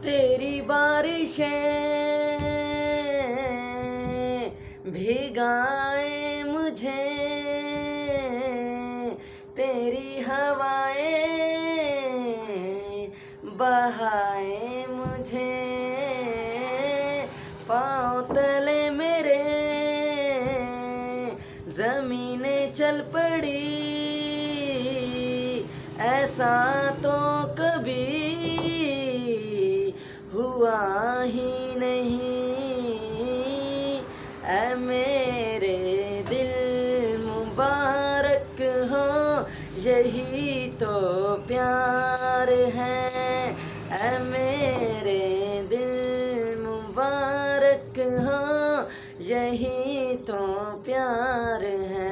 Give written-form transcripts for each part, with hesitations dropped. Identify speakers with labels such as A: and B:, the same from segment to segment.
A: तेरी बारिशें भिगाए मुझे, तेरी हवाएं बहाए मुझे। पाँव तले मेरे ज़मीनें चल पड़ी, ऐसा तो कभी हुआ ही नहीं। ऐ मेरे दिल मुबारक हो, यही तो प्यार है। ऐ मेरे दिल मुबारक हो, यही तो प्यार है।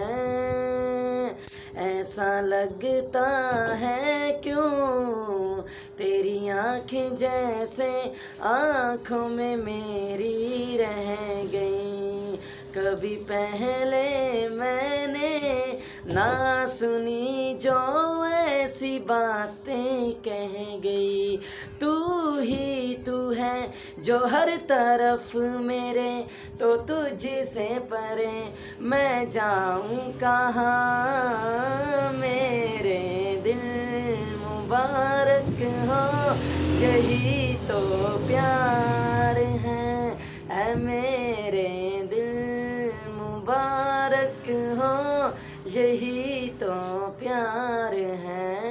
A: ऐसा लगता है क्यों तेरी आँखें जैसे आँखों में मेरी रह गई। कभी पहले मैंने ना सुनी जो ऐसी बातें कह गई। तू ही तू है जो हर तरफ मेरे, तो तुझसे परे मैं जाऊँ कहाँ। मेरे दिल मुबारक हो, यही तो प्यार है। ऐ मेरे दिल मुबारक हो, यही तो प्यार है।